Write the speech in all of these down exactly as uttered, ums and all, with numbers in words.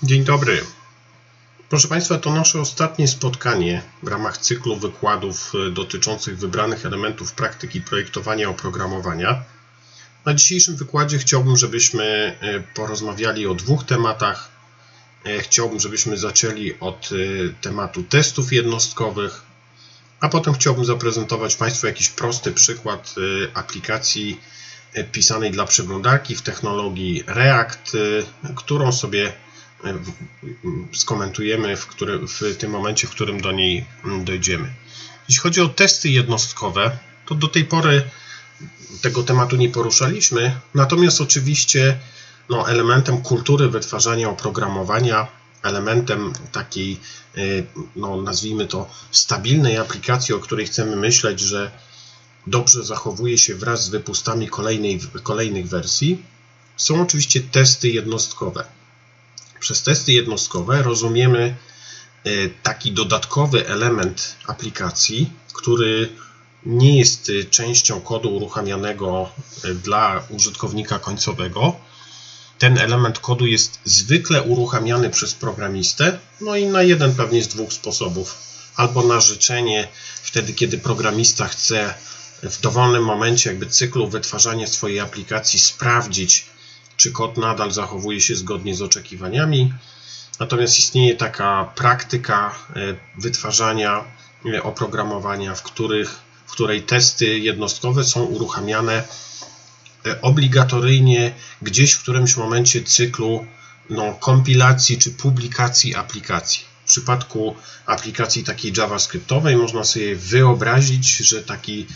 Dzień dobry. Proszę Państwa, to nasze ostatnie spotkanie w ramach cyklu wykładów dotyczących wybranych elementów praktyki projektowania oprogramowania. Na dzisiejszym wykładzie chciałbym, żebyśmy porozmawiali o dwóch tematach. Chciałbym, żebyśmy zaczęli od tematu testów jednostkowych, a potem chciałbym zaprezentować Państwu jakiś prosty przykład aplikacji pisanej dla przeglądarki w technologii React, którą sobie skomentujemy w, który, w tym momencie, w którym do niej dojdziemy. Jeśli chodzi o testy jednostkowe, to do tej pory tego tematu nie poruszaliśmy, natomiast oczywiście no, elementem kultury wytwarzania oprogramowania, elementem takiej, no, nazwijmy to, stabilnej aplikacji, o której chcemy myśleć, że dobrze zachowuje się wraz z wypustami kolejnej, kolejnych wersji, są oczywiście testy jednostkowe. Przez testy jednostkowe rozumiemy taki dodatkowy element aplikacji, który nie jest częścią kodu uruchamianego dla użytkownika końcowego. Ten element kodu jest zwykle uruchamiany przez programistę, no i na jeden pewnie z dwóch sposobów. Albo na życzenie, wtedy kiedy programista chce w dowolnym momencie jakby cyklu wytwarzania swojej aplikacji sprawdzić, czy kod nadal zachowuje się zgodnie z oczekiwaniami. Natomiast istnieje taka praktyka wytwarzania oprogramowania, w, których, w której testy jednostkowe są uruchamiane obligatoryjnie gdzieś w którymś momencie cyklu no, kompilacji czy publikacji aplikacji. W przypadku aplikacji takiej javascriptowej można sobie wyobrazić, że taki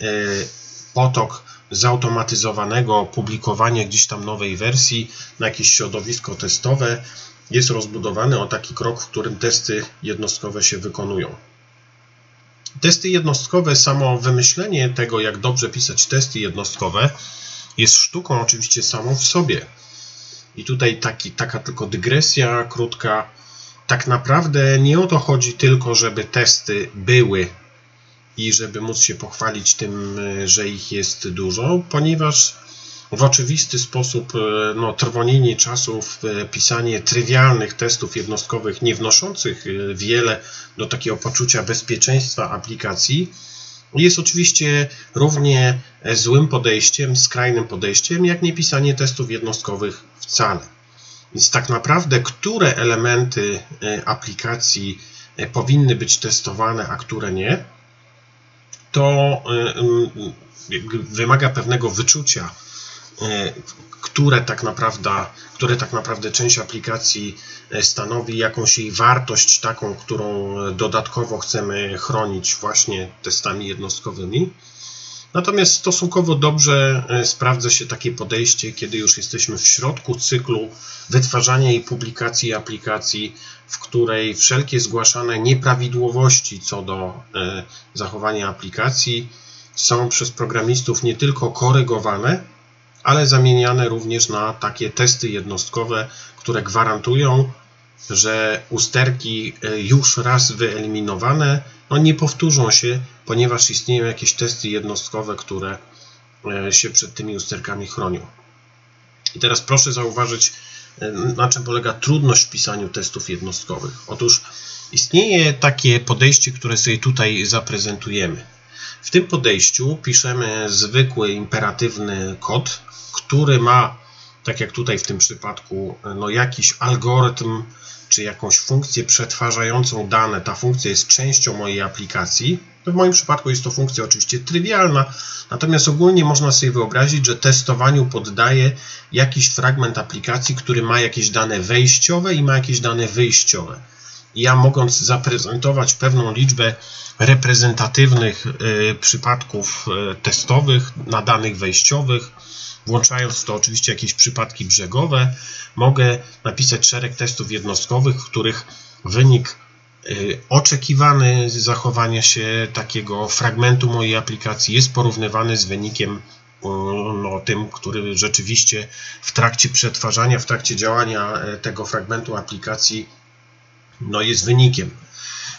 potok zautomatyzowanego publikowania gdzieś tam nowej wersji na jakieś środowisko testowe jest rozbudowany o taki krok, w którym testy jednostkowe się wykonują. Testy jednostkowe, samo wymyślenie tego, jak dobrze pisać testy jednostkowe, jest sztuką oczywiście samą w sobie. I tutaj taki, taka tylko dygresja krótka. Tak naprawdę nie o to chodzi tylko, żeby testy były i żeby móc się pochwalić tym, że ich jest dużo, ponieważ w oczywisty sposób no, trwonienie czasu w pisanie trywialnych testów jednostkowych, nie wnoszących wiele do takiego poczucia bezpieczeństwa aplikacji, jest oczywiście równie złym podejściem, skrajnym podejściem, jak nie pisanie testów jednostkowych wcale. Więc tak naprawdę, które elementy aplikacji powinny być testowane, a które nie, to wymaga pewnego wyczucia, które tak naprawdę, które tak naprawdę część aplikacji stanowi jakąś jej wartość taką, którą dodatkowo chcemy chronić właśnie testami jednostkowymi. Natomiast stosunkowo dobrze sprawdza się takie podejście, kiedy już jesteśmy w środku cyklu wytwarzania i publikacji aplikacji, w której wszelkie zgłaszane nieprawidłowości co do zachowania aplikacji są przez programistów nie tylko korygowane, ale zamieniane również na takie testy jednostkowe, które gwarantują, że usterki już raz wyeliminowane no nie powtórzą się, ponieważ istnieją jakieś testy jednostkowe, które się przed tymi usterkami chronią. I teraz proszę zauważyć, na czym polega trudność w pisaniu testów jednostkowych. Otóż istnieje takie podejście, które sobie tutaj zaprezentujemy. W tym podejściu piszemy zwykły, imperatywny kod, który ma, tak jak tutaj w tym przypadku, no jakiś algorytm czy jakąś funkcję przetwarzającą dane. Ta funkcja jest częścią mojej aplikacji. W moim przypadku jest to funkcja oczywiście trywialna, natomiast ogólnie można sobie wyobrazić, że testowaniu poddaję jakiś fragment aplikacji, który ma jakieś dane wejściowe i ma jakieś dane wyjściowe. I ja, mogąc zaprezentować pewną liczbę reprezentatywnych y, przypadków y, testowych na danych wejściowych, włączając w to oczywiście jakieś przypadki brzegowe, mogę napisać szereg testów jednostkowych, w których wynik y, oczekiwany z zachowania się takiego fragmentu mojej aplikacji jest porównywany z wynikiem y, no, tym, który rzeczywiście w trakcie przetwarzania, w trakcie działania tego fragmentu aplikacji no, jest wynikiem.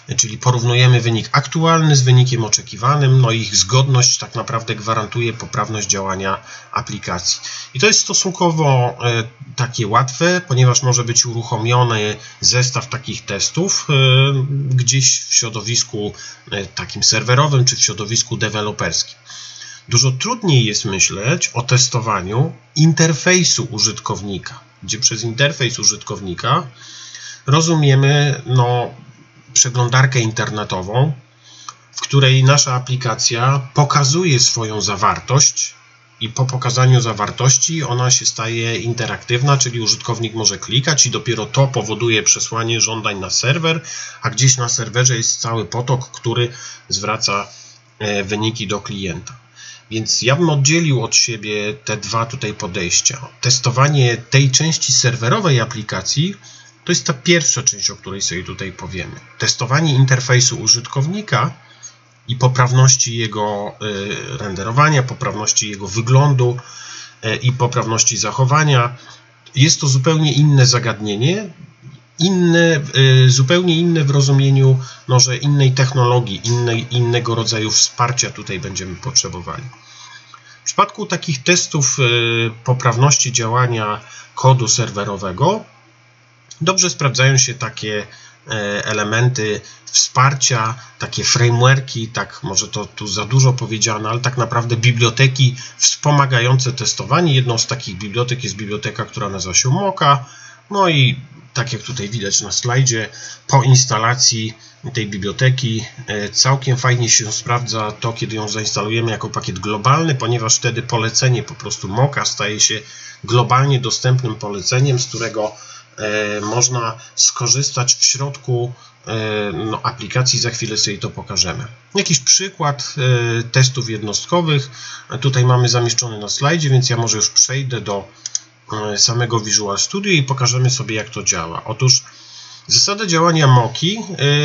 czyli porównujemy wynik aktualny z wynikiem oczekiwanym, no i ich zgodność tak naprawdę gwarantuje poprawność działania aplikacji. I to jest stosunkowo takie łatwe, ponieważ może być uruchomiony zestaw takich testów gdzieś w środowisku takim serwerowym czy w środowisku deweloperskim. Dużo trudniej jest myśleć o testowaniu interfejsu użytkownika, gdzie przez interfejs użytkownika rozumiemy no, przeglądarkę internetową, w której nasza aplikacja pokazuje swoją zawartość i po pokazaniu zawartości ona się staje interaktywna, czyli użytkownik może klikać i dopiero to powoduje przesłanie żądań na serwer, a gdzieś na serwerze jest cały potok, który zwraca wyniki do klienta. Więc ja bym oddzielił od siebie te dwa tutaj podejścia. Testowanie tej części serwerowej aplikacji to jest ta pierwsza część, o której sobie tutaj powiemy. Testowanie interfejsu użytkownika i poprawności jego renderowania, poprawności jego wyglądu i poprawności zachowania. Jest to zupełnie inne zagadnienie, inne, zupełnie inne w rozumieniu, no, że innej technologii, innej, innego rodzaju wsparcia tutaj będziemy potrzebowali. W przypadku takich testów poprawności działania kodu serwerowego dobrze sprawdzają się takie elementy wsparcia, takie frameworki, tak może to tu za dużo powiedziane, ale tak naprawdę biblioteki wspomagające testowanie. Jedną z takich bibliotek jest biblioteka, która nazywa się Mocha. No i tak jak tutaj widać na slajdzie, po instalacji tej biblioteki całkiem fajnie się sprawdza to, kiedy ją zainstalujemy jako pakiet globalny, ponieważ wtedy polecenie po prostu Mocha staje się globalnie dostępnym poleceniem, z którego można skorzystać w środku no, aplikacji. Za chwilę sobie to pokażemy. Jakiś przykład testów jednostkowych tutaj mamy zamieszczony na slajdzie, więc ja może już przejdę do samego Visual Studio i pokażemy sobie, jak to działa. Otóż zasada działania Mochy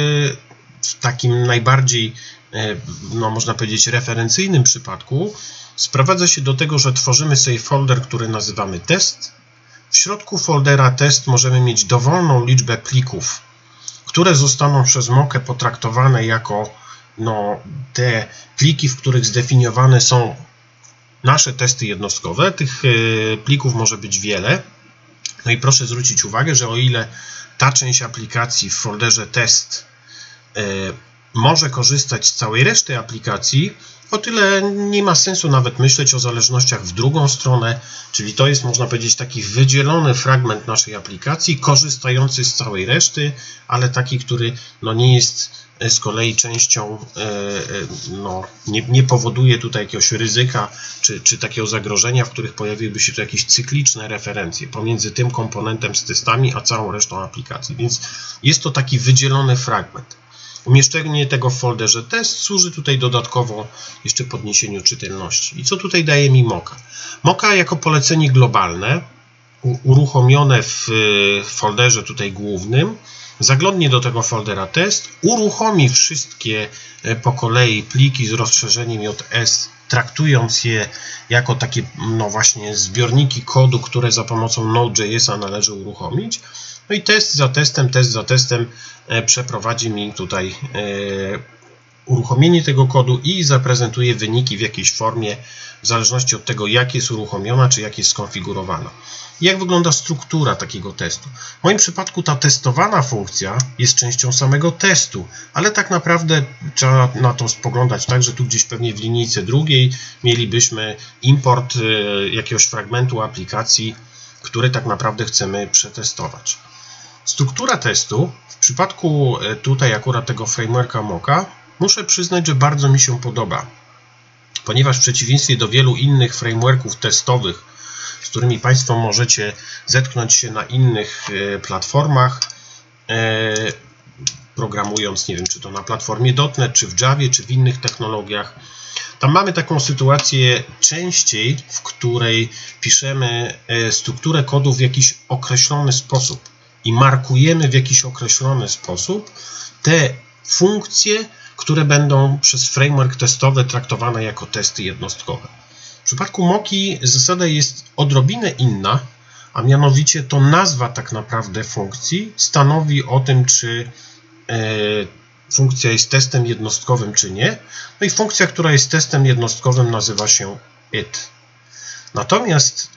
w takim najbardziej, no można powiedzieć, referencyjnym przypadku sprowadza się do tego, że tworzymy sobie folder, który nazywamy test. W środku foldera test możemy mieć dowolną liczbę plików, które zostaną przez Mochę potraktowane jako no, te pliki, w których zdefiniowane są nasze testy jednostkowe. Tych plików może być wiele. No i proszę zwrócić uwagę, że o ile ta część aplikacji w folderze test może korzystać z całej reszty aplikacji, o tyle nie ma sensu nawet myśleć o zależnościach w drugą stronę, czyli to jest, można powiedzieć, taki wydzielony fragment naszej aplikacji, korzystający z całej reszty, ale taki, który no, nie jest z kolei częścią, no, nie, nie powoduje tutaj jakiegoś ryzyka czy, czy takiego zagrożenia, w których pojawiłyby się tu jakieś cykliczne referencje pomiędzy tym komponentem z testami a całą resztą aplikacji. Więc jest to taki wydzielony fragment. Umieszczenie tego w folderze test służy tutaj dodatkowo jeszcze podniesieniu czytelności. I co tutaj daje mi Mocha? Mocha jako polecenie globalne, uruchomione w folderze tutaj głównym, zaglądnie do tego foldera test, uruchomi wszystkie po kolei pliki z rozszerzeniem J S, traktując je jako takie no właśnie zbiorniki kodu, które za pomocą Node.jsa należy uruchomić. No i test za testem, test za testem przeprowadzi mi tutaj uruchomienie tego kodu i zaprezentuje wyniki w jakiejś formie, w zależności od tego, jak jest uruchomiona, czy jak jest skonfigurowana. Jak wygląda struktura takiego testu? W moim przypadku ta testowana funkcja jest częścią samego testu, ale tak naprawdę trzeba na to spoglądać tak, że tu gdzieś pewnie w linijce drugiej mielibyśmy import jakiegoś fragmentu aplikacji, który tak naprawdę chcemy przetestować. Struktura testu w przypadku tutaj akurat tego frameworka Mocha muszę przyznać, że bardzo mi się podoba, ponieważ w przeciwieństwie do wielu innych frameworków testowych, z którymi Państwo możecie zetknąć się na innych platformach, programując, nie wiem, czy to na platformie dot net, czy w Javie, czy w innych technologiach, tam mamy taką sytuację częściej, w której piszemy strukturę kodu w jakiś określony sposób i markujemy w jakiś określony sposób te funkcje, które będą przez framework testowy traktowane jako testy jednostkowe. W przypadku Mochy zasada jest odrobinę inna, a mianowicie to nazwa tak naprawdę funkcji stanowi o tym, czy funkcja jest testem jednostkowym, czy nie. No i funkcja, która jest testem jednostkowym, nazywa się it. Natomiast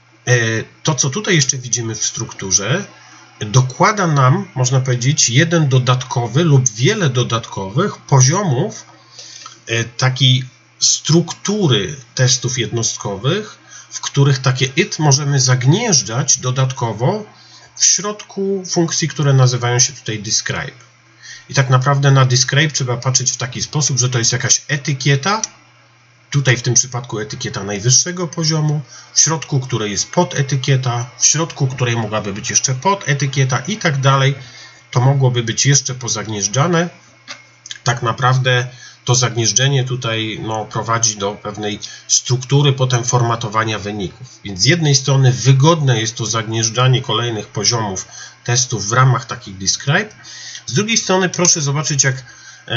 to, co tutaj jeszcze widzimy w strukturze, dokłada nam, można powiedzieć, jeden dodatkowy lub wiele dodatkowych poziomów takiej struktury testów jednostkowych, w których takie it możemy zagnieżdżać dodatkowo w środku funkcji, które nazywają się tutaj describe. I tak naprawdę na describe trzeba patrzeć w taki sposób, że to jest jakaś etykieta, tutaj w tym przypadku etykieta najwyższego poziomu, w środku której jest podetykieta, w środku której mogłaby być jeszcze podetykieta i tak dalej. To mogłoby być jeszcze pozagnieżdżane. Tak naprawdę to zagnieżdżenie tutaj no, prowadzi do pewnej struktury potem formatowania wyników. Więc z jednej strony wygodne jest to zagnieżdżanie kolejnych poziomów testów w ramach takich describe. Z drugiej strony proszę zobaczyć, jak e,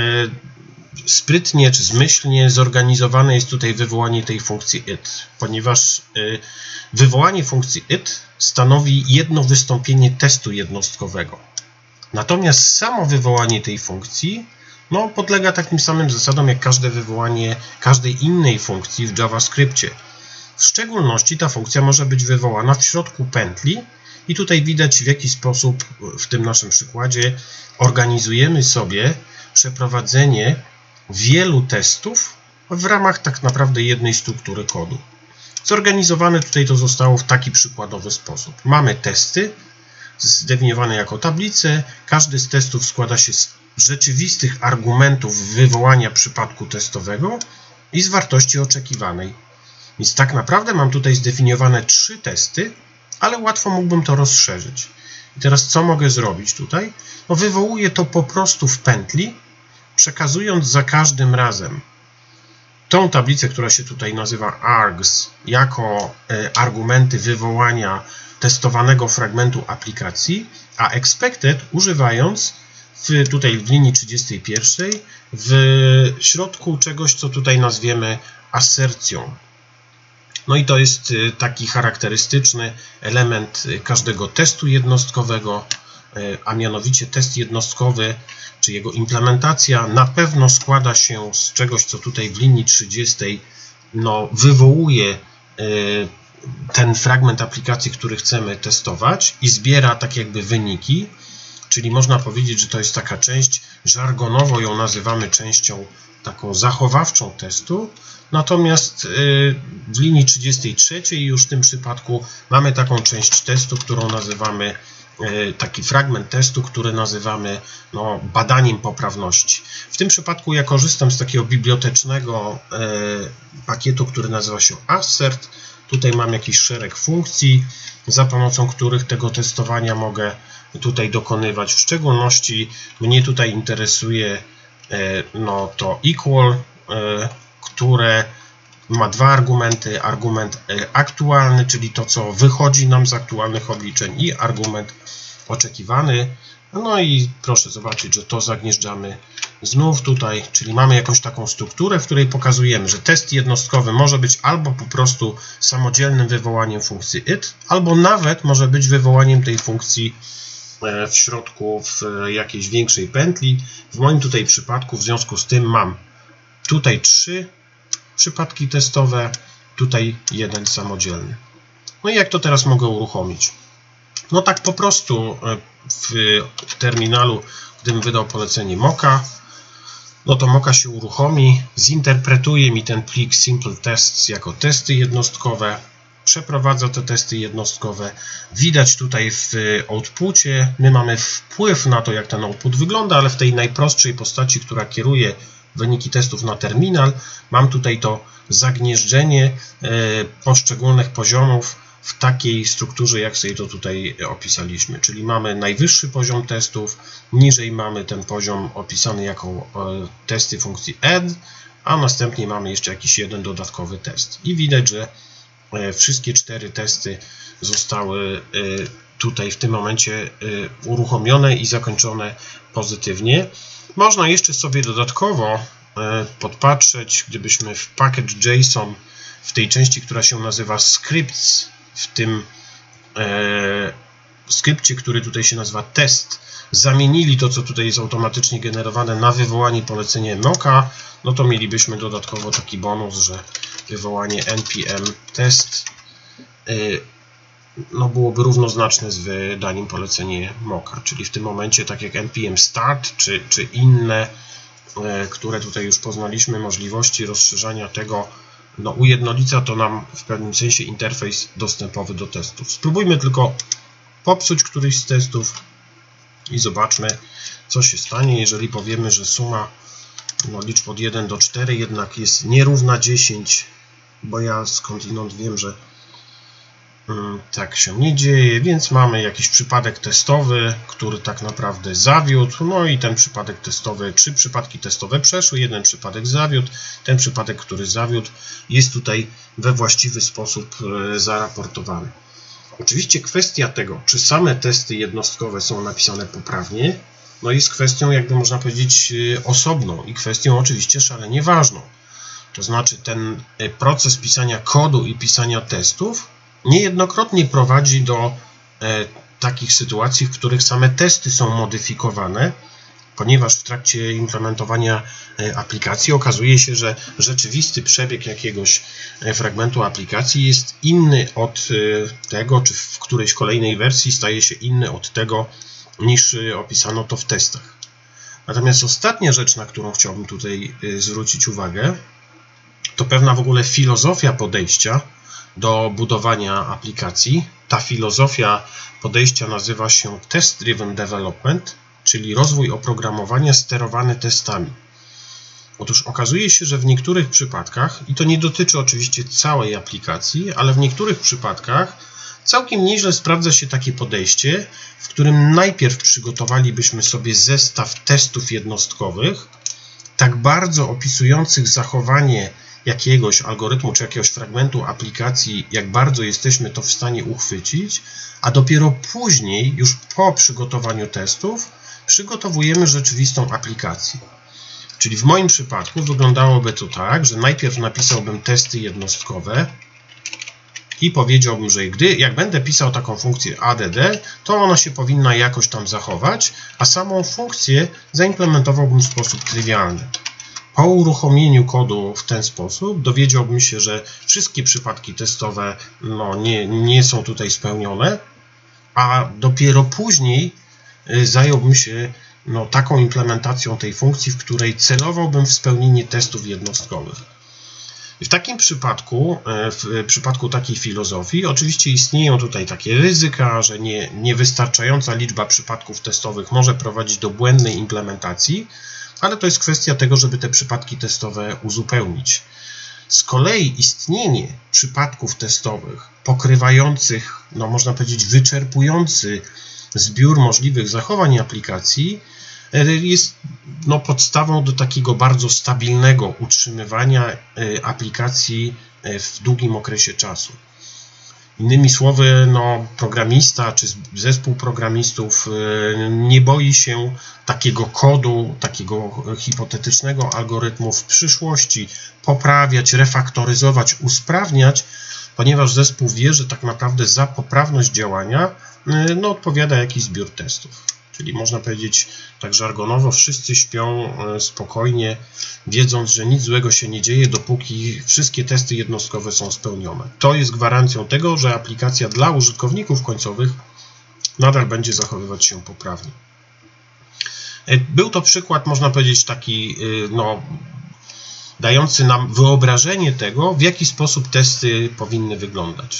sprytnie czy zmyślnie zorganizowane jest tutaj wywołanie tej funkcji it, ponieważ e, wywołanie funkcji it stanowi jedno wystąpienie testu jednostkowego. Natomiast samo wywołanie tej funkcji no, podlega takim samym zasadom jak każde wywołanie każdej innej funkcji w JavaScriptie. W szczególności ta funkcja może być wywołana w środku pętli i tutaj widać, w jaki sposób w tym naszym przykładzie organizujemy sobie przeprowadzenie wielu testów w ramach tak naprawdę jednej struktury kodu. Zorganizowane tutaj to zostało w taki przykładowy sposób. Mamy testy zdefiniowane jako tablice. Każdy z testów składa się z rzeczywistych argumentów wywołania przypadku testowego i z wartości oczekiwanej. Więc tak naprawdę mam tutaj zdefiniowane trzy testy, ale łatwo mógłbym to rozszerzyć. I teraz co mogę zrobić tutaj? No wywołuję to po prostu w pętli, przekazując za każdym razem tą tablicę, która się tutaj nazywa args, jako argumenty wywołania testowanego fragmentu aplikacji, a expected używając w, tutaj w linii trzydziestej pierwszej w środku czegoś, co tutaj nazwiemy asercją. No i to jest taki charakterystyczny element każdego testu jednostkowego, a mianowicie test jednostkowy, czy jego implementacja na pewno składa się z czegoś, co tutaj w linii trzydziestej no, wywołuje ten fragment aplikacji, który chcemy testować i zbiera tak jakby wyniki, czyli można powiedzieć, że to jest taka część, żargonowo ją nazywamy częścią taką zachowawczą testu, natomiast w linii trzydziestej trzeciej już w tym przypadku mamy taką część testu, którą nazywamy, taki fragment testu, który nazywamy no, badaniem poprawności. W tym przypadku ja korzystam z takiego bibliotecznego pakietu, który nazywa się assert. Tutaj mam jakiś szereg funkcji, za pomocą których tego testowania mogę tutaj dokonywać. W szczególności mnie tutaj interesuje no, to equal, które ma dwa argumenty. Argument aktualny, czyli to, co wychodzi nam z aktualnych obliczeń, i argument oczekiwany. No i proszę zobaczyć, że to zagnieżdżamy znów tutaj, czyli mamy jakąś taką strukturę, w której pokazujemy, że test jednostkowy może być albo po prostu samodzielnym wywołaniem funkcji it, albo nawet może być wywołaniem tej funkcji w środku w jakiejś większej pętli. W moim tutaj przypadku w związku z tym mam tutaj trzy przypadki testowe, tutaj jeden samodzielny. No i jak to teraz mogę uruchomić? No tak po prostu w, w terminalu, gdybym wydał polecenie mocha, no to mocha się uruchomi, zinterpretuje mi ten plik simple tests jako testy jednostkowe, przeprowadza te testy jednostkowe. Widać tutaj w outpucie, my mamy wpływ na to, jak ten output wygląda, ale w tej najprostszej postaci, która kieruje wyniki testów na terminal, mam tutaj to zagnieżdżenie poszczególnych poziomów w takiej strukturze, jak sobie to tutaj opisaliśmy. Czyli mamy najwyższy poziom testów, niżej mamy ten poziom opisany jako testy funkcji add, a następnie mamy jeszcze jakiś jeden dodatkowy test. I widać, że wszystkie cztery testy zostały tutaj w tym momencie uruchomione i zakończone pozytywnie. Można jeszcze sobie dodatkowo podpatrzeć, gdybyśmy w package.json w tej części, która się nazywa scripts, w tym skrypcie, który tutaj się nazywa test, zamienili to, co tutaj jest automatycznie generowane, na wywołanie polecenia mocka, no to mielibyśmy dodatkowo taki bonus, że wywołanie npm test no byłoby równoznaczne z wydaniem polecenia mocka, czyli w tym momencie, tak jak npm start, czy, czy inne, które tutaj już poznaliśmy, możliwości rozszerzania tego, no ujednolica to nam w pewnym sensie interfejs dostępowy do testów. Spróbujmy tylko popsuć któryś z testów i zobaczmy, co się stanie, jeżeli powiemy, że suma no, liczb od jeden do czterech jednak jest nierówna dziesięć, bo ja skądinąd wiem, że mm, tak się nie dzieje, więc mamy jakiś przypadek testowy, który tak naprawdę zawiódł, no i ten przypadek testowy, trzy przypadki testowe przeszły, jeden przypadek zawiódł, ten przypadek, który zawiódł, jest tutaj we właściwy sposób e, zaraportowany. Oczywiście kwestia tego, czy same testy jednostkowe są napisane poprawnie, no jest kwestią, jakby można powiedzieć, osobną i kwestią oczywiście szalenie ważną. To znaczy ten proces pisania kodu i pisania testów niejednokrotnie prowadzi do e, takich sytuacji, w których same testy są modyfikowane, ponieważ w trakcie implementowania aplikacji okazuje się, że rzeczywisty przebieg jakiegoś fragmentu aplikacji jest inny od tego, czy w którejś kolejnej wersji staje się inny od tego, niż opisano to w testach. Natomiast ostatnia rzecz, na którą chciałbym tutaj zwrócić uwagę, to pewna w ogóle filozofia podejścia do budowania aplikacji. Ta filozofia podejścia nazywa się Test Driven Development, czyli rozwój oprogramowania sterowany testami. Otóż okazuje się, że w niektórych przypadkach, i to nie dotyczy oczywiście całej aplikacji, ale w niektórych przypadkach całkiem nieźle sprawdza się takie podejście, w którym najpierw przygotowalibyśmy sobie zestaw testów jednostkowych, tak bardzo opisujących zachowanie jakiegoś algorytmu czy jakiegoś fragmentu aplikacji, jak bardzo jesteśmy to w stanie uchwycić, a dopiero później, już po przygotowaniu testów, przygotowujemy rzeczywistą aplikację. Czyli w moim przypadku wyglądałoby to tak, że najpierw napisałbym testy jednostkowe i powiedziałbym, że gdy, jak będę pisał taką funkcję add, to ona się powinna jakoś tam zachować, a samą funkcję zaimplementowałbym w sposób trywialny. Po uruchomieniu kodu w ten sposób dowiedziałbym się, że wszystkie przypadki testowe no, nie, nie są tutaj spełnione, a dopiero później zająłbym się no, taką implementacją tej funkcji, w której celowałbym w spełnienie testów jednostkowych. W takim przypadku, w przypadku takiej filozofii, oczywiście istnieją tutaj takie ryzyka, że nie, niewystarczająca liczba przypadków testowych może prowadzić do błędnej implementacji, ale to jest kwestia tego, żeby te przypadki testowe uzupełnić. Z kolei istnienie przypadków testowych pokrywających, no można powiedzieć, wyczerpujący zbiór możliwych zachowań aplikacji jest no, podstawą do takiego bardzo stabilnego utrzymywania aplikacji w długim okresie czasu. Innymi słowy, no, programista czy zespół programistów nie boi się takiego kodu, takiego hipotetycznego algorytmu w przyszłości poprawiać, refaktoryzować, usprawniać, ponieważ zespół wie, że tak naprawdę za poprawność działania no, odpowiada jakiś zbiór testów. Czyli można powiedzieć tak żargonowo, wszyscy śpią spokojnie, wiedząc, że nic złego się nie dzieje, dopóki wszystkie testy jednostkowe są spełnione. To jest gwarancją tego, że aplikacja dla użytkowników końcowych nadal będzie zachowywać się poprawnie. Był to przykład, można powiedzieć, taki no, dający nam wyobrażenie tego, w jaki sposób testy powinny wyglądać.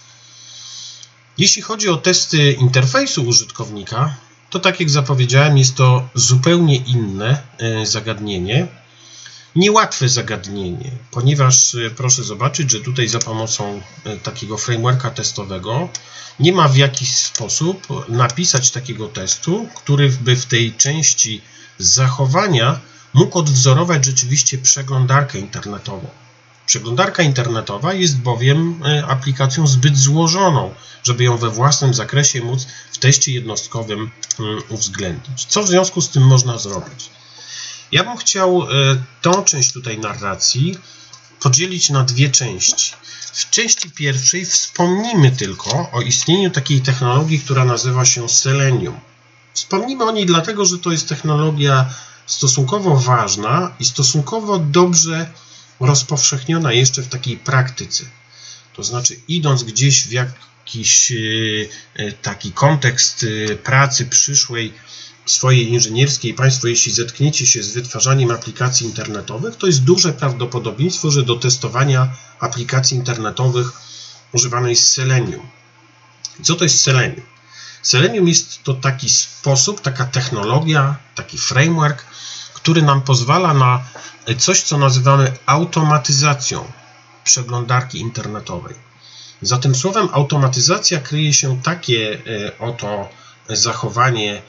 Jeśli chodzi o testy interfejsu użytkownika, to tak jak zapowiedziałem, jest to zupełnie inne zagadnienie, niełatwe zagadnienie, ponieważ proszę zobaczyć, że tutaj za pomocą takiego frameworka testowego nie ma w jakiś sposób napisać takiego testu, który by w tej części zachowania mógł odwzorować rzeczywiście przeglądarkę internetową. Przeglądarka internetowa jest bowiem aplikacją zbyt złożoną, żeby ją we własnym zakresie móc w teście jednostkowym uwzględnić. Co w związku z tym można zrobić? Ja bym chciał tą część tutaj narracji podzielić na dwie części. W części pierwszej wspomnimy tylko o istnieniu takiej technologii, która nazywa się Selenium. Wspomnimy o niej dlatego, że to jest technologia stosunkowo ważna i stosunkowo dobrze rozpowszechniona jeszcze w takiej praktyce. To znaczy, idąc gdzieś w jakiś taki kontekst pracy przyszłej, swojej inżynierskiej, Państwo, jeśli zetkniecie się z wytwarzaniem aplikacji internetowych, to jest duże prawdopodobieństwo, że do testowania aplikacji internetowych używane jest Selenium. Co to jest Selenium? Selenium jest to taki sposób, taka technologia, taki framework, który nam pozwala na coś, co nazywamy automatyzacją przeglądarki internetowej. Za tym słowem automatyzacja kryje się takie oto zachowanie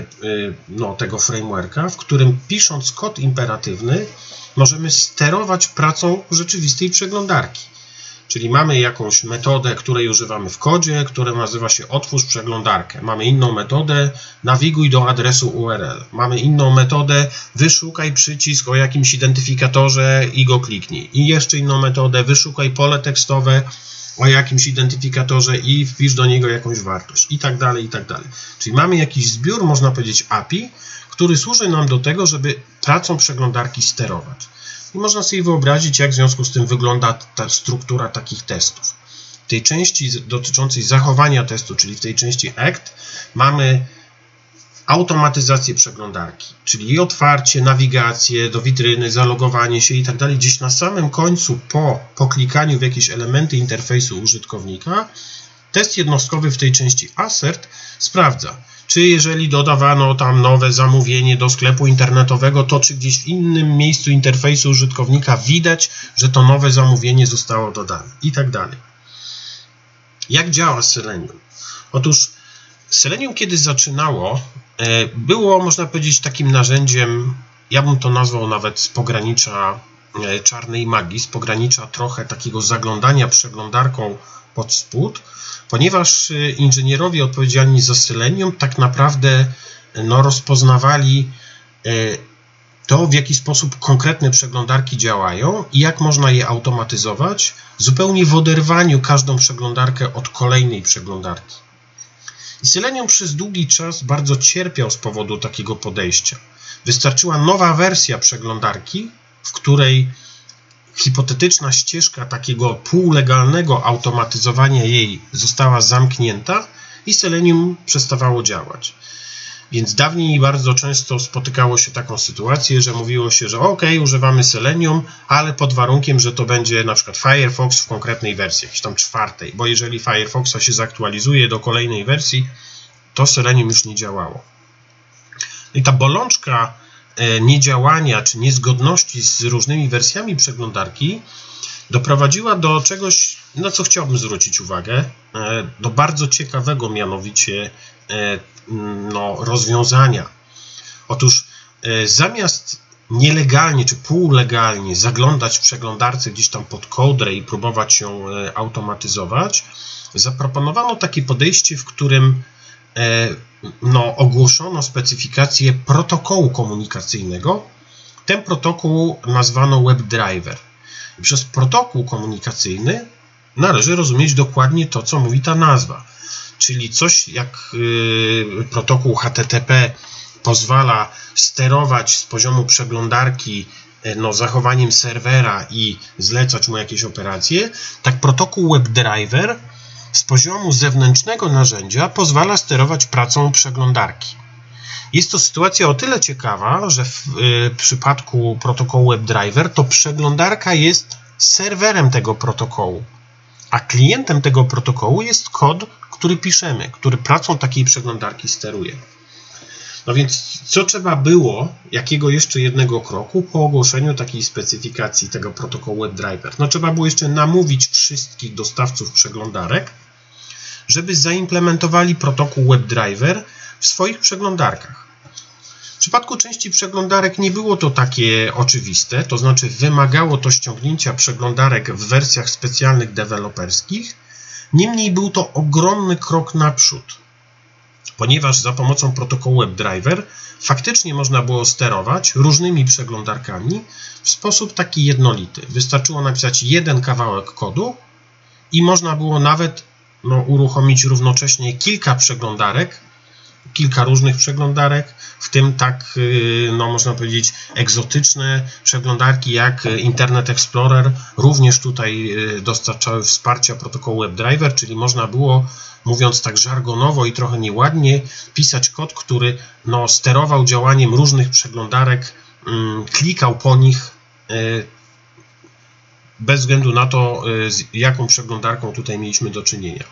no, tego frameworka, w którym pisząc kod imperatywny możemy sterować pracą rzeczywistej przeglądarki. Czyli mamy jakąś metodę, której używamy w kodzie, która nazywa się otwórz przeglądarkę. Mamy inną metodę, nawiguj do adresu U R L. Mamy inną metodę, wyszukaj przycisk o jakimś identyfikatorze i go kliknij. I jeszcze inną metodę, wyszukaj pole tekstowe o jakimś identyfikatorze i wpisz do niego jakąś wartość i tak dalej, i tak dalej. Czyli mamy jakiś zbiór, można powiedzieć A P I, który służy nam do tego, żeby pracą przeglądarki sterować. I można sobie wyobrazić, jak w związku z tym wygląda ta struktura takich testów. W tej części dotyczącej zachowania testu, czyli w tej części act, mamy automatyzację przeglądarki, czyli jej otwarcie, nawigację do witryny, zalogowanie się i tak dalej. Gdzieś na samym końcu, po poklikaniu w jakieś elementy interfejsu użytkownika, test jednostkowy w tej części assert sprawdza, czy jeżeli dodawano tam nowe zamówienie do sklepu internetowego, to czy gdzieś w innym miejscu interfejsu użytkownika widać, że to nowe zamówienie zostało dodane i tak dalej. Jak działa Selenium? Otóż Selenium, kiedy zaczynało, było, można powiedzieć, takim narzędziem, ja bym to nazwał nawet z pogranicza czarnej magii, z pogranicza trochę takiego zaglądania przeglądarką pod spód, ponieważ inżynierowie odpowiedzialni za Selenium tak naprawdę no, rozpoznawali to, w jaki sposób konkretne przeglądarki działają i jak można je automatyzować, zupełnie w oderwaniu każdą przeglądarkę od kolejnej przeglądarki. I Selenium przez długi czas bardzo cierpiał z powodu takiego podejścia. Wystarczyła nowa wersja przeglądarki, w której hipotetyczna ścieżka takiego półlegalnego automatyzowania jej została zamknięta i Selenium przestawało działać. Więc dawniej bardzo często spotykało się taką sytuację, że mówiło się, że ok, używamy Selenium, ale pod warunkiem, że to będzie na przykład Firefox w konkretnej wersji, jakiejś tam czwartej, bo jeżeli Firefoxa się zaktualizuje do kolejnej wersji, to Selenium już nie działało. I ta bolączka niedziałania czy niezgodności z różnymi wersjami przeglądarki doprowadziła do czegoś, na co chciałbym zwrócić uwagę, do bardzo ciekawego mianowicie no, rozwiązania. Otóż zamiast nielegalnie czy półlegalnie zaglądać w przeglądarce gdzieś tam pod kołdrę i próbować ją automatyzować, zaproponowano takie podejście, w którym no, ogłoszono specyfikację protokołu komunikacyjnego. Ten protokół nazwano WebDriver. I przez protokół komunikacyjny należy rozumieć dokładnie to, co mówi ta nazwa. Czyli coś jak yy, protokół H T T P pozwala sterować z poziomu przeglądarki no, zachowaniem serwera i zlecać mu jakieś operacje, tak protokół WebDriver z poziomu zewnętrznego narzędzia pozwala sterować pracą przeglądarki. Jest to sytuacja o tyle ciekawa, że w y, przypadku protokołu WebDriver to przeglądarka jest serwerem tego protokołu, a klientem tego protokołu jest kod, który piszemy, który pracą takiej przeglądarki steruje. No więc co trzeba było, jakiego jeszcze jednego kroku po ogłoszeniu takiej specyfikacji tego protokołu WebDriver? No trzeba było jeszcze namówić wszystkich dostawców przeglądarek, żeby zaimplementowali protokół WebDriver w swoich przeglądarkach. W przypadku części przeglądarek nie było to takie oczywiste, to znaczy wymagało to ściągnięcia przeglądarek w wersjach specjalnych deweloperskich, niemniej był to ogromny krok naprzód. ponieważ za pomocą protokołu WebDriver faktycznie można było sterować różnymi przeglądarkami w sposób taki jednolity. Wystarczyło napisać jeden kawałek kodu i można było nawet no, uruchomić równocześnie kilka przeglądarek, kilka różnych przeglądarek, w tym tak, no można powiedzieć, egzotyczne przeglądarki jak Internet Explorer również tutaj dostarczały wsparcia protokołu WebDriver, czyli można było, mówiąc tak żargonowo i trochę nieładnie, pisać kod, który no, sterował działaniem różnych przeglądarek, klikał po nich bez względu na to, z jaką przeglądarką tutaj mieliśmy do czynienia.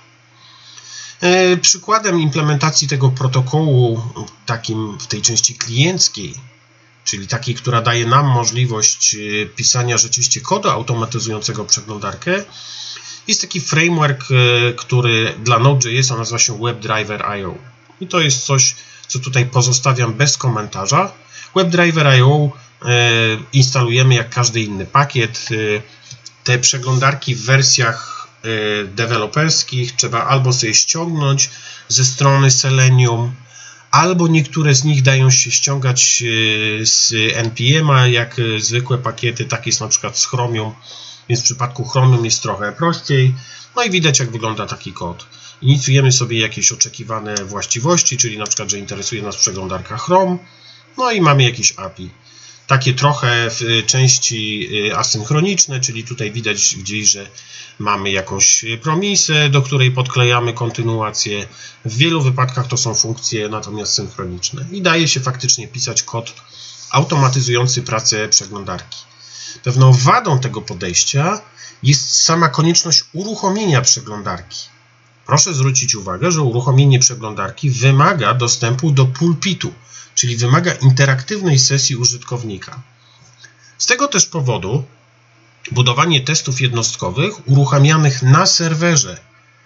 Przykładem implementacji tego protokołu takim w tej części klienckiej, czyli takiej, która daje nam możliwość pisania rzeczywiście kodu automatyzującego przeglądarkę, jest taki framework, który dla Node.js nazywa się WebDriver kropka i o. I to jest coś, co tutaj pozostawiam bez komentarza. WebDriver kropka i o instalujemy jak każdy inny pakiet. Te przeglądarki w wersjach deweloperskich trzeba albo sobie ściągnąć ze strony Selenium, albo niektóre z nich dają się ściągać z N P M a, jak zwykłe pakiety, tak jest na przykład z Chromium, więc w przypadku Chromium jest trochę prościej. No i widać, jak wygląda taki kod. Inicjujemy sobie jakieś oczekiwane właściwości, czyli na przykład, że interesuje nas przeglądarka Chrome, no i mamy jakieś A P I. Takie trochę w części asynchroniczne, czyli tutaj widać gdzieś, że mamy jakąś promisę, do której podklejamy kontynuację. W wielu wypadkach to są funkcje natomiast synchroniczne i daje się faktycznie pisać kod automatyzujący pracę przeglądarki. Pewną wadą tego podejścia jest sama konieczność uruchomienia przeglądarki. Proszę zwrócić uwagę, że uruchomienie przeglądarki wymaga dostępu do pulpitu, czyli wymaga interaktywnej sesji użytkownika. Z tego też powodu budowanie testów jednostkowych uruchamianych na serwerze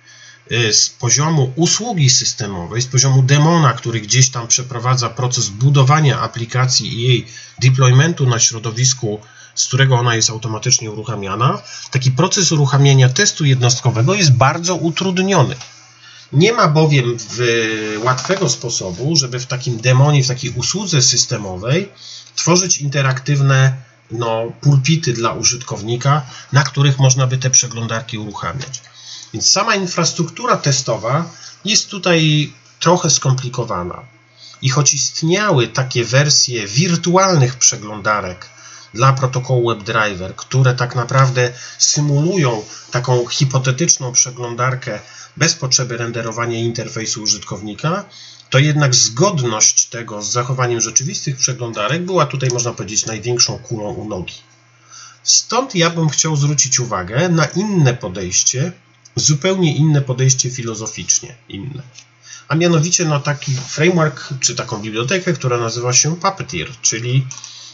z poziomu usługi systemowej, z poziomu demona, który gdzieś tam przeprowadza proces budowania aplikacji i jej deploymentu na środowisku, z którego ona jest automatycznie uruchamiana, taki proces uruchamiania testu jednostkowego jest bardzo utrudniony. Nie ma bowiem łatwego sposobu, żeby w takim demonie, w takiej usłudze systemowej tworzyć interaktywne no, pulpity dla użytkownika, na których można by te przeglądarki uruchamiać. Więc sama infrastruktura testowa jest tutaj trochę skomplikowana. I choć istniały takie wersje wirtualnych przeglądarek dla protokołu WebDriver, które tak naprawdę symulują taką hipotetyczną przeglądarkę bez potrzeby renderowania interfejsu użytkownika, to jednak zgodność tego z zachowaniem rzeczywistych przeglądarek była tutaj, można powiedzieć, największą kulą u nogi. Stąd ja bym chciał zwrócić uwagę na inne podejście, zupełnie inne podejście filozoficznie inne. A mianowicie na taki framework, czy taką bibliotekę, która nazywa się Puppeteer, czyli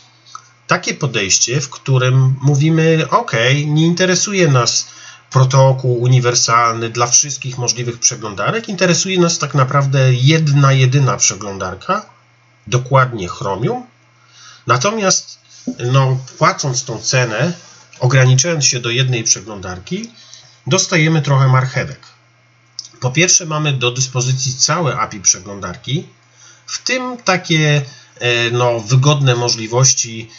takie podejście, w którym mówimy, ok, nie interesuje nas protokół uniwersalny dla wszystkich możliwych przeglądarek, interesuje nas tak naprawdę jedna, jedyna przeglądarka, dokładnie Chromium. Natomiast no, płacąc tą cenę, ograniczając się do jednej przeglądarki, dostajemy trochę marchewek. Po pierwsze, mamy do dyspozycji całe A P I przeglądarki, w tym takie no, wygodne możliwości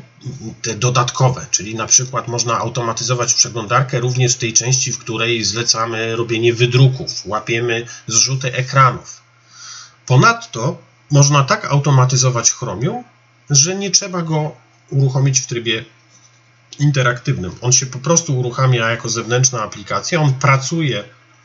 te dodatkowe, czyli na przykład można automatyzować przeglądarkę również w tej części, w której zlecamy robienie wydruków, łapiemy zrzuty ekranów. Ponadto można tak automatyzować Chromium, że nie trzeba go uruchomić w trybie interaktywnym. On się po prostu uruchamia jako zewnętrzna aplikacja, on pracuje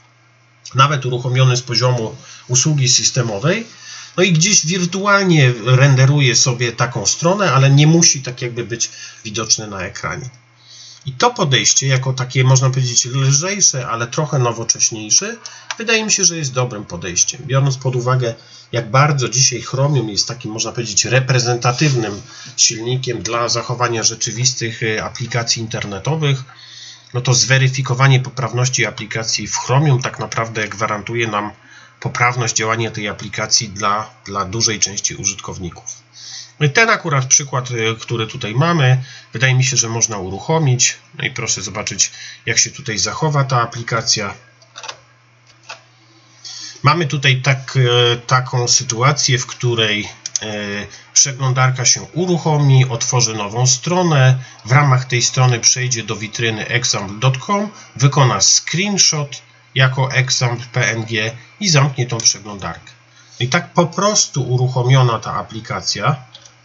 nawet uruchomiony z poziomu usługi systemowej, no i gdzieś wirtualnie renderuje sobie taką stronę, ale nie musi tak jakby być widoczne na ekranie. I to podejście, jako takie można powiedzieć lżejsze, ale trochę nowocześniejsze, wydaje mi się, że jest dobrym podejściem. Biorąc pod uwagę, jak bardzo dzisiaj Chromium jest takim, można powiedzieć, reprezentatywnym silnikiem dla zachowania rzeczywistych aplikacji internetowych, no to zweryfikowanie poprawności aplikacji w Chromium tak naprawdę gwarantuje nam poprawność działania tej aplikacji dla, dla dużej części użytkowników. Ten akurat przykład, który tutaj mamy, wydaje mi się, że można uruchomić. No i proszę zobaczyć, jak się tutaj zachowa ta aplikacja. Mamy tutaj tak, taką sytuację, w której przeglądarka się uruchomi, otworzy nową stronę, w ramach tej strony przejdzie do witryny example kropka com, wykona screenshot jako example kropka p n g i zamknie tą przeglądarkę. I tak po prostu uruchomiona ta aplikacja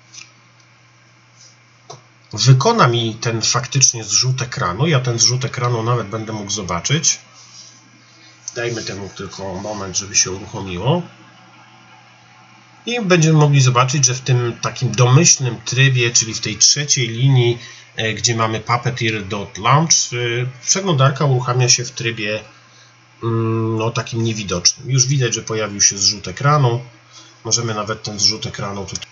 wykona mi ten faktycznie zrzut ekranu. Ja ten zrzut ekranu nawet będę mógł zobaczyć. Dajmy temu tylko moment, żeby się uruchomiło. I będziemy mogli zobaczyć, że w tym takim domyślnym trybie, czyli w tej trzeciej linii, gdzie mamy Puppeteer.launch, przeglądarka uruchamia się w trybie no, takim niewidocznym. Już widać, że pojawił się zrzut ekranu. Możemy nawet ten zrzut ekranu tutaj.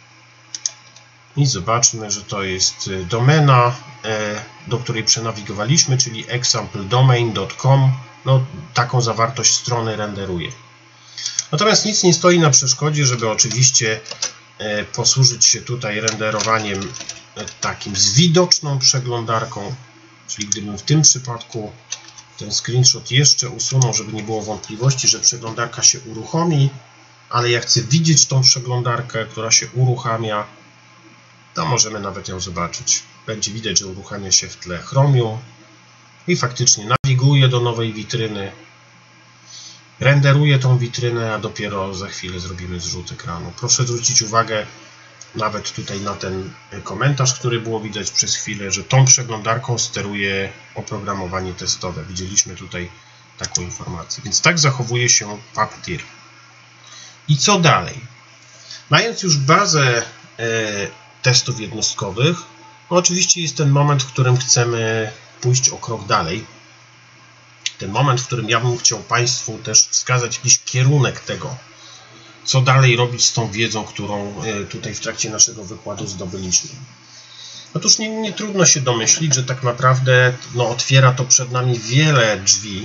I zobaczmy, że to jest domena, do której przenawigowaliśmy, czyli example domain kropka com. No, taką zawartość strony renderuje. Natomiast nic nie stoi na przeszkodzie, żeby oczywiście posłużyć się tutaj renderowaniem takim z widoczną przeglądarką, czyli gdybym w tym przypadku ten screenshot jeszcze usunął, żeby nie było wątpliwości, że przeglądarka się uruchomi, ale ja chcę widzieć tą przeglądarkę, która się uruchamia, to możemy nawet ją zobaczyć. Będzie widać, że uruchamia się w tle Chromium i faktycznie nawiguje do nowej witryny, renderuje tą witrynę, a dopiero za chwilę zrobimy zrzut ekranu. Proszę zwrócić uwagę nawet tutaj na ten komentarz, który było widać przez chwilę, że tą przeglądarką steruje oprogramowanie testowe. Widzieliśmy tutaj taką informację. Więc tak zachowuje się Puppeteer. I co dalej? Mając już bazę e, testów jednostkowych, no oczywiście jest ten moment, w którym chcemy pójść o krok dalej. Ten moment, w którym ja bym chciał Państwu też wskazać jakiś kierunek tego, co dalej robić z tą wiedzą, którą tutaj w trakcie naszego wykładu zdobyliśmy. Otóż nie, nie trudno się domyślić, że tak naprawdę no, otwiera to przed nami wiele drzwi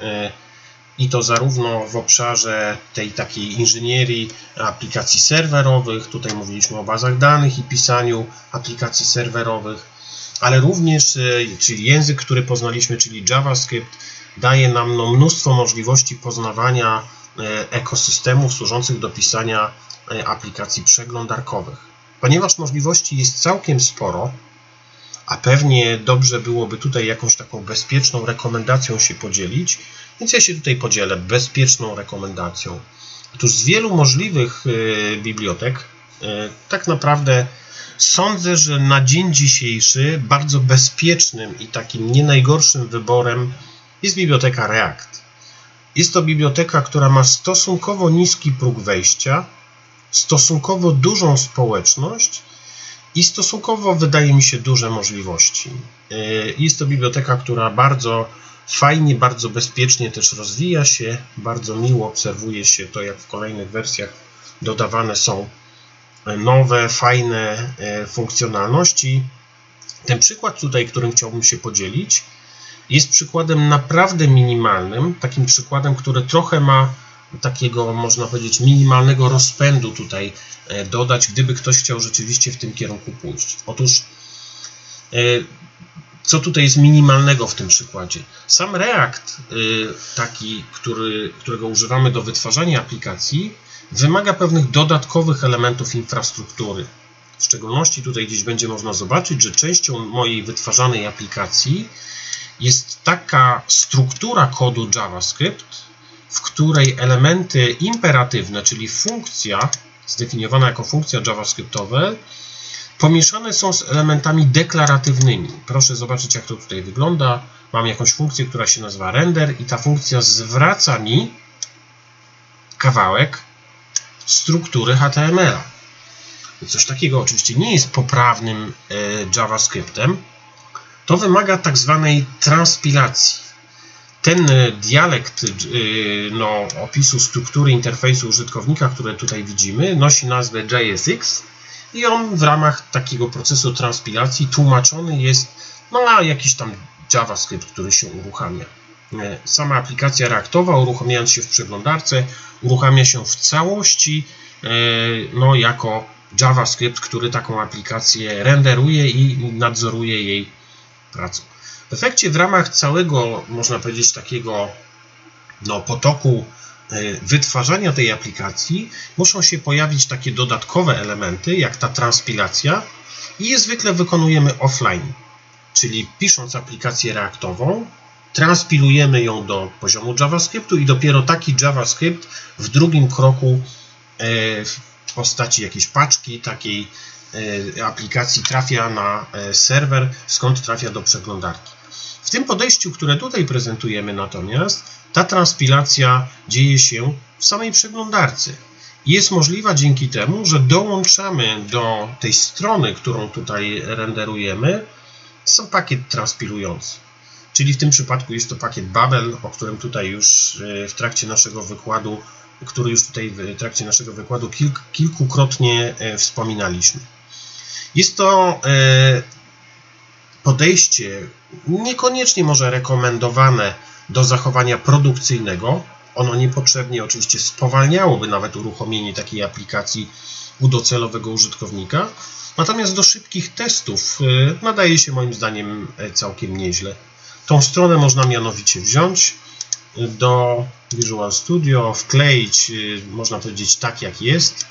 i to zarówno w obszarze tej takiej inżynierii aplikacji serwerowych, tutaj mówiliśmy o bazach danych i pisaniu aplikacji serwerowych, ale również, czyli język, który poznaliśmy, czyli JavaScript, daje nam no, mnóstwo możliwości poznawania ekosystemów służących do pisania aplikacji przeglądarkowych. Ponieważ możliwości jest całkiem sporo, a pewnie dobrze byłoby tutaj jakąś taką bezpieczną rekomendacją się podzielić, więc ja się tutaj podzielę bezpieczną rekomendacją. Otóż z wielu możliwych bibliotek tak naprawdę sądzę, że na dzień dzisiejszy bardzo bezpiecznym i takim nie najgorszym wyborem jest biblioteka React. Jest to biblioteka, która ma stosunkowo niski próg wejścia, stosunkowo dużą społeczność i stosunkowo, wydaje mi się, duże możliwości. Jest to biblioteka, która bardzo fajnie, bardzo bezpiecznie też rozwija się, bardzo miło obserwuje się to, jak w kolejnych wersjach dodawane są nowe, fajne funkcjonalności. Ten przykład tutaj, którym chciałbym się podzielić, jest przykładem naprawdę minimalnym, takim przykładem, który trochę ma takiego, można powiedzieć, minimalnego rozpędu tutaj dodać, gdyby ktoś chciał rzeczywiście w tym kierunku pójść. Otóż, co tutaj jest minimalnego w tym przykładzie? Sam React, taki, który, którego używamy do wytwarzania aplikacji, wymaga pewnych dodatkowych elementów infrastruktury. W szczególności tutaj gdzieś będzie można zobaczyć, że częścią mojej wytwarzanej aplikacji jest taka struktura kodu JavaScript, w której elementy imperatywne, czyli funkcja zdefiniowana jako funkcja JavaScriptowe, pomieszane są z elementami deklaratywnymi. Proszę zobaczyć, jak to tutaj wygląda. Mam jakąś funkcję, która się nazywa render i ta funkcja zwraca mi kawałek struktury H T M L a. Coś takiego oczywiście nie jest poprawnym JavaScriptem. To wymaga tak zwanej transpilacji. Ten dialekt no, opisu struktury interfejsu użytkownika, które tutaj widzimy, nosi nazwę J S X i on w ramach takiego procesu transpilacji tłumaczony jest no, na jakiś tam JavaScript, który się uruchamia. Sama aplikacja Reactowa, uruchamiając się w przeglądarce, uruchamia się w całości no, jako JavaScript, który taką aplikację renderuje i nadzoruje jej pracę. W efekcie w ramach całego, można powiedzieć, takiego no, potoku wytwarzania tej aplikacji muszą się pojawić takie dodatkowe elementy, jak ta transpilacja, i je zwykle wykonujemy offline, czyli pisząc aplikację reaktową, transpilujemy ją do poziomu JavaScriptu i dopiero taki JavaScript w drugim kroku w postaci jakiejś paczki, takiej aplikacji trafia na serwer, skąd trafia do przeglądarki. W tym podejściu, które tutaj prezentujemy natomiast, ta transpilacja dzieje się w samej przeglądarce. Jest możliwa dzięki temu, że dołączamy do tej strony, którą tutaj renderujemy, sam pakiet transpilujący. Czyli w tym przypadku jest to pakiet Babel, o którym tutaj już w trakcie naszego wykładu, który już tutaj w trakcie naszego wykładu kilk, kilkukrotnie wspominaliśmy. Jest to podejście niekoniecznie może rekomendowane do zachowania produkcyjnego. Ono niepotrzebnie oczywiście spowalniałoby nawet uruchomienie takiej aplikacji u docelowego użytkownika. Natomiast do szybkich testów nadaje się moim zdaniem całkiem nieźle. Tą stronę można mianowicie wziąć do Visual Studio, wkleić, można powiedzieć, tak jak jest,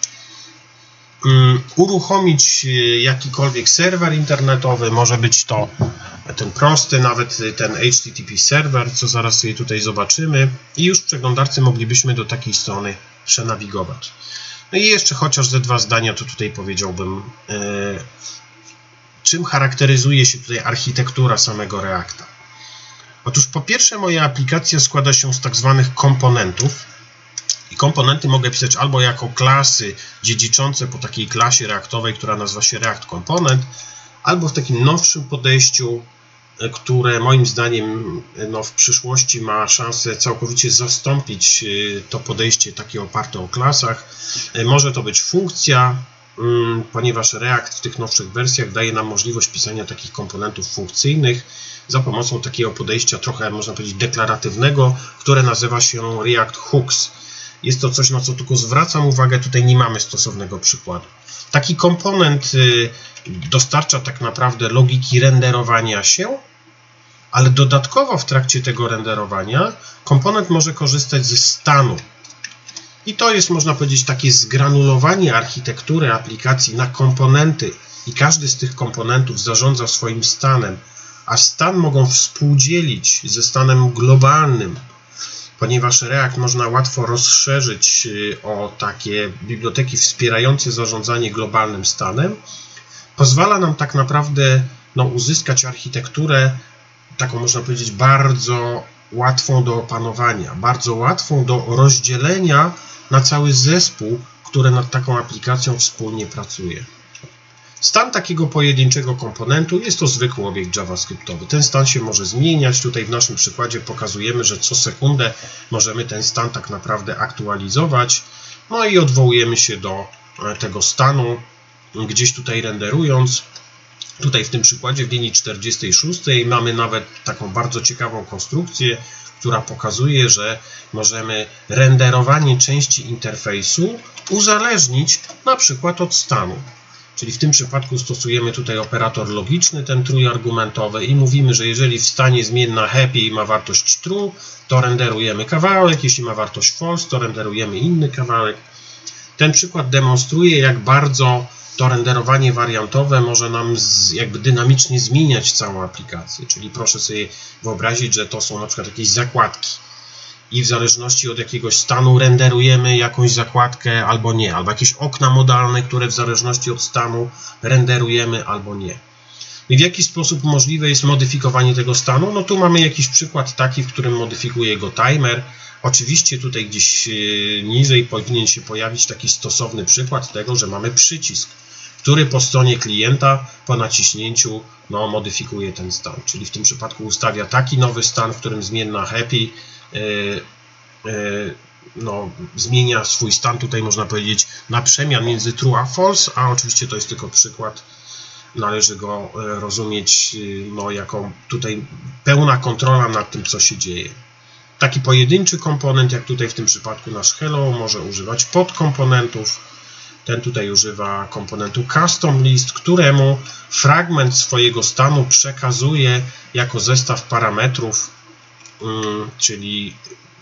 uruchomić jakikolwiek serwer internetowy, może być to ten prosty, nawet ten H T T P serwer, co zaraz sobie tutaj zobaczymy, i już w przeglądarce moglibyśmy do takiej strony przenawigować. No i jeszcze chociaż ze dwa zdania to tutaj powiedziałbym, czym charakteryzuje się tutaj architektura samego Reacta. Otóż po pierwsze moja aplikacja składa się z tak zwanych komponentów i komponenty mogę pisać albo jako klasy dziedziczące po takiej klasie reaktowej, która nazywa się React Component, albo w takim nowszym podejściu, które moim zdaniem no, w przyszłości ma szansę całkowicie zastąpić to podejście takie oparte o klasach. Może to być funkcja, ponieważ React w tych nowszych wersjach daje nam możliwość pisania takich komponentów funkcyjnych za pomocą takiego podejścia trochę, można powiedzieć, deklaratywnego, które nazywa się React Hooks. Jest to coś, na co tylko zwracam uwagę, tutaj nie mamy stosownego przykładu. Taki komponent dostarcza tak naprawdę logiki renderowania się, ale dodatkowo w trakcie tego renderowania komponent może korzystać ze stanu. I to jest, można powiedzieć, takie zgranulowanie architektury aplikacji na komponenty i każdy z tych komponentów zarządza swoim stanem, a stan mogą współdzielić ze stanem globalnym, ponieważ React można łatwo rozszerzyć o takie biblioteki wspierające zarządzanie globalnym stanem, pozwala nam tak naprawdę no, uzyskać architekturę taką, można powiedzieć, bardzo łatwą do opanowania, bardzo łatwą do rozdzielenia na cały zespół, który nad taką aplikacją wspólnie pracuje. Stan takiego pojedynczego komponentu jest to zwykły obiekt JavaScriptowy. Ten stan się może zmieniać. Tutaj w naszym przykładzie pokazujemy, że co sekundę możemy ten stan tak naprawdę aktualizować. No i odwołujemy się do tego stanu, gdzieś tutaj renderując. Tutaj w tym przykładzie w linii czterdziestej szóstej mamy nawet taką bardzo ciekawą konstrukcję, która pokazuje, że możemy renderowanie części interfejsu uzależnić na przykład od stanu. Czyli w tym przypadku stosujemy tutaj operator logiczny, ten trójargumentowy, i mówimy, że jeżeli w stanie zmienna happy ma wartość true, to renderujemy kawałek, jeśli ma wartość false, to renderujemy inny kawałek. Ten przykład demonstruje, jak bardzo to renderowanie wariantowe może nam z, jakby dynamicznie zmieniać całą aplikację. Czyli proszę sobie wyobrazić, że to są na przykład jakieś zakładki i w zależności od jakiegoś stanu renderujemy jakąś zakładkę albo nie, albo jakieś okna modalne, które w zależności od stanu renderujemy albo nie. I w jaki sposób możliwe jest modyfikowanie tego stanu? No tu mamy jakiś przykład taki, w którym modyfikuje go timer. Oczywiście tutaj gdzieś niżej powinien się pojawić taki stosowny przykład tego, że mamy przycisk, który po stronie klienta po naciśnięciu no, modyfikuje ten stan. Czyli w tym przypadku ustawia taki nowy stan, w którym zmienna happy yy, yy, no, zmienia swój stan, tutaj można powiedzieć, na przemian między true a false, a oczywiście to jest tylko przykład. Należy go rozumieć no, jako tutaj pełna kontrola nad tym, co się dzieje. Taki pojedynczy komponent, jak tutaj w tym przypadku nasz hello, może używać podkomponentów. Ten tutaj używa komponentu custom list, któremu fragment swojego stanu przekazuje jako zestaw parametrów, czyli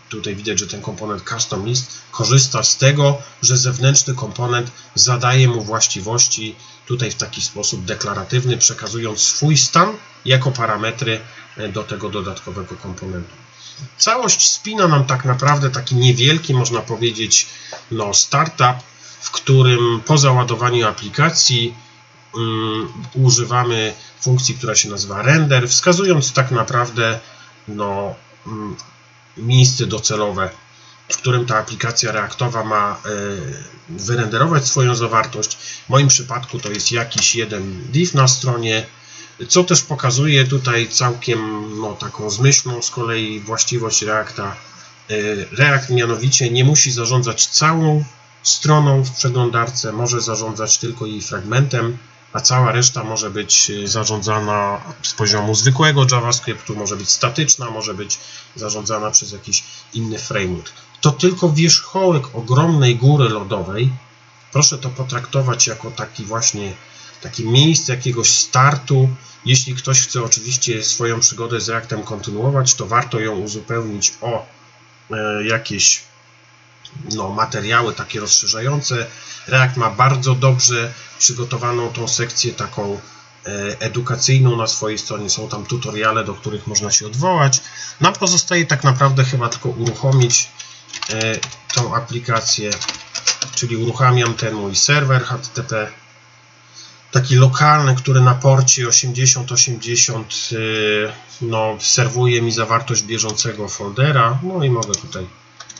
tutaj widać, że ten komponent custom list korzysta z tego, że zewnętrzny komponent zadaje mu właściwości tutaj w taki sposób deklaratywny, przekazując swój stan jako parametry do tego dodatkowego komponentu. Całość spina nam tak naprawdę taki niewielki, można powiedzieć, no, startup, w którym po załadowaniu aplikacji um, używamy funkcji, która się nazywa render, wskazując tak naprawdę no, um, miejsce docelowe, w którym ta aplikacja reaktowa ma y, wyrenderować swoją zawartość. W moim przypadku to jest jakiś jeden div na stronie, co też pokazuje tutaj całkiem no, taką zmyślną z kolei właściwość Reacta. Y, React mianowicie nie musi zarządzać całą stroną w przeglądarce, może zarządzać tylko jej fragmentem, a cała reszta może być zarządzana z poziomu zwykłego JavaScriptu, może być statyczna, może być zarządzana przez jakiś inny framework. To tylko wierzchołek ogromnej góry lodowej. Proszę to potraktować jako taki właśnie takie miejsce jakiegoś startu. Jeśli ktoś chce oczywiście swoją przygodę z Reactem kontynuować, to warto ją uzupełnić o e, jakieś no, materiały takie rozszerzające. React ma bardzo dobrze przygotowaną tą sekcję taką edukacyjną na swojej stronie. Są tam tutoriale, do których można się odwołać. Nam pozostaje tak naprawdę chyba tylko uruchomić tą aplikację, czyli uruchamiam ten mój serwer H T T P taki lokalny, który na porcie osiemdziesiąt osiemdziesiąt no, serwuje mi zawartość bieżącego foldera. No i mogę tutaj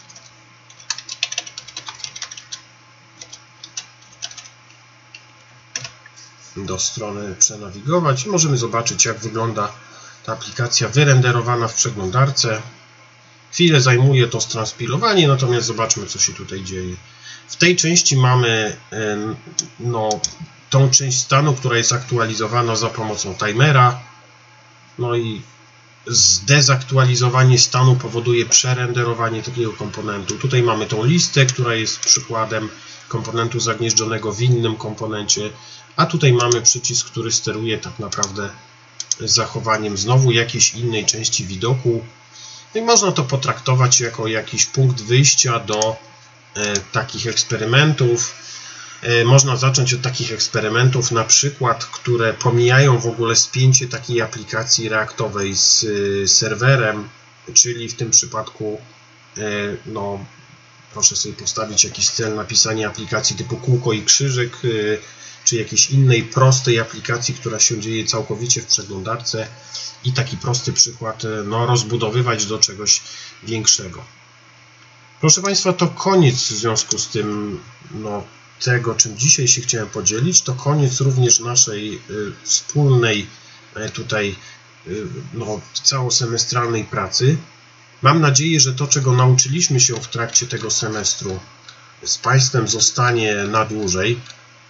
do strony przenawigować i możemy zobaczyć, jak wygląda ta aplikacja wyrenderowana w przeglądarce. Chwilę zajmuje to transpilowanie, natomiast zobaczmy, co się tutaj dzieje. W tej części mamy no, tą część stanu, która jest aktualizowana za pomocą timera. No i zdezaktualizowanie stanu powoduje przerenderowanie takiego komponentu. Tutaj mamy tą listę, która jest przykładem komponentu zagnieżdżonego w innym komponencie, a tutaj mamy przycisk, który steruje tak naprawdę zachowaniem znowu jakiejś innej części widoku. I można to potraktować jako jakiś punkt wyjścia do e, takich eksperymentów. E, można zacząć od takich eksperymentów, na przykład, które pomijają w ogóle spięcie takiej aplikacji reaktowej z e, serwerem, czyli w tym przypadku e, no, proszę sobie postawić jakiś cel napisania aplikacji typu kółko i krzyżyk, e, czy jakiejś innej prostej aplikacji, która się dzieje całkowicie w przeglądarce i taki prosty przykład no, rozbudowywać do czegoś większego. Proszę Państwa, to koniec w związku z tym no, tego, czym dzisiaj się chciałem podzielić. To koniec również naszej y, wspólnej y, tutaj y, no, całosemestralnej pracy. Mam nadzieję, że to, czego nauczyliśmy się w trakcie tego semestru, z Państwem zostanie na dłużej.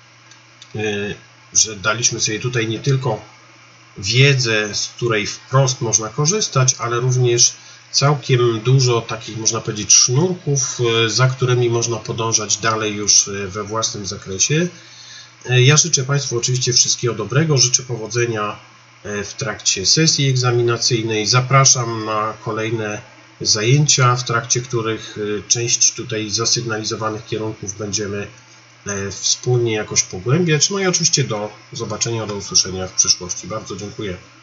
Że daliśmy sobie tutaj nie tylko wiedzę, z której wprost można korzystać, ale również całkiem dużo takich, można powiedzieć, sznurków, za którymi można podążać dalej już we własnym zakresie. Ja życzę Państwu oczywiście wszystkiego dobrego, życzę powodzenia w trakcie sesji egzaminacyjnej. Zapraszam na kolejne zajęcia, w trakcie których część tutaj zasygnalizowanych kierunków będziemy wspólnie jakoś pogłębiać. No i oczywiście do zobaczenia, do usłyszenia w przyszłości. Bardzo dziękuję.